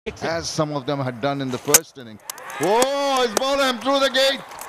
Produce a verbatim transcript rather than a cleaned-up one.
as some of them had done in the first inning. Oh, he's bowled him through the gate.